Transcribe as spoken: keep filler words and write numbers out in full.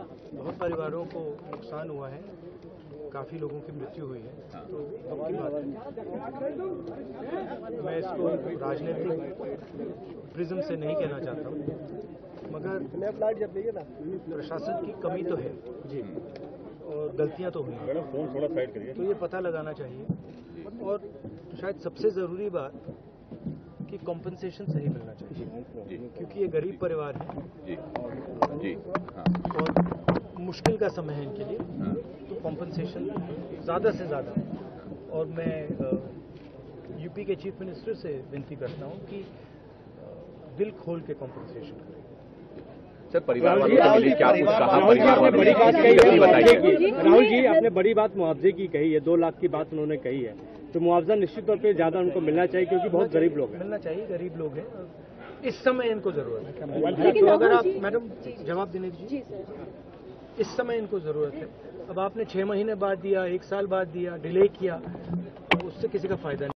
बहुत परिवारों को नुकसान हुआ है, काफी लोगों की मृत्यु हुई है, तो दुख की बात है। मैं इसको राजनीतिक प्रिज्म से नहीं कहना चाहता हूँ, मगर प्रशासन की कमी तो है जी, और गलतियां तो हुई हैं, तो ये पता लगाना चाहिए। और शायद सबसे जरूरी बात कि कॉम्पनसेशन सही मिलना चाहिए, क्योंकि ये गरीब परिवार है जी, जी, हाँ। और मुश्किल का समय है इनके लिए, हाँ। तो कॉम्पनसेशन ज़्यादा से ज़्यादा। और मैं यूपी के चीफ मिनिस्टर से विनती करता हूँ कि दिल खोल के कॉम्पनसेशन करें। सर, परिवार वालों से मिले, क्या कुछ कहा? राहुल जी आपने बड़ी बात कही है, राहुल जी आपने बड़ी बात मुआवजे की कही है, दो लाख की बात उन्होंने कही है, तो मुआवजा निश्चित तौर पे ज्यादा उनको मिलना चाहिए, क्योंकि बहुत गरीब लोग हैं। मिलना चाहिए, गरीब लोग हैं, इस समय इनको जरूरत है। तो अगर आप मैडम जवाब देने दीजिए, इस समय इनको जरूरत है। अब आपने छह महीने बाद दिया, एक साल बाद दिया, डिले किया, तो उससे किसी का फायदा नहीं।